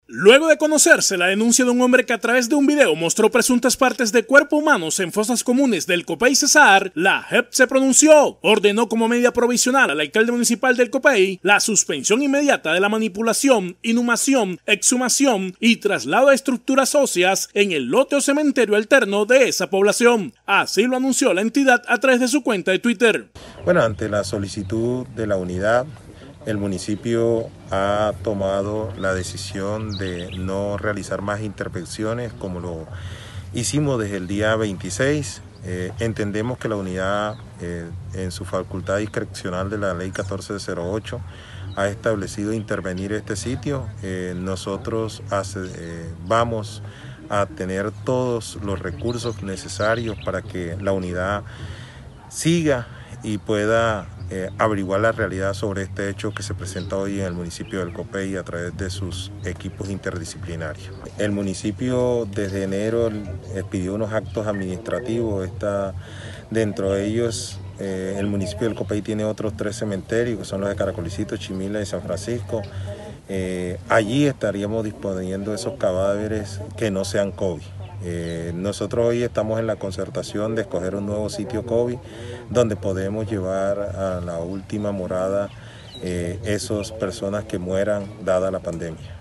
Luego de conocerse la denuncia de un hombre que a través de un video mostró presuntas partes de cuerpo humanos en fosas comunes del Copey Cesar, la JEP se pronunció, ordenó como medida provisional al alcalde municipal del Copey la suspensión inmediata de la manipulación, inhumación, exhumación y traslado de estructuras óseas en el lote o cementerio alterno de esa población. Así lo anunció la entidad a través de su cuenta de Twitter. Bueno, ante la solicitud de la unidad, el municipio ha tomado la decisión de no realizar más intervenciones como lo hicimos desde el día 26. Entendemos que la unidad, en su facultad discrecional de la ley 1408, ha establecido intervenir este sitio. Nosotros vamos a tener todos los recursos necesarios para que la unidad siga y pueda averiguar la realidad sobre este hecho que se presenta hoy en el municipio del Copey a través de sus equipos interdisciplinarios. El municipio desde enero pidió unos actos administrativos, dentro de ellos el municipio del Copey tiene otros 3 cementerios, que son los de Caracolicito, Chimila y San Francisco. Allí estaríamos disponiendo esos cadáveres que no sean COVID. Nosotros hoy estamos en la concertación de escoger un nuevo sitio COVID donde podemos llevar a la última morada esas personas que mueran dada la pandemia.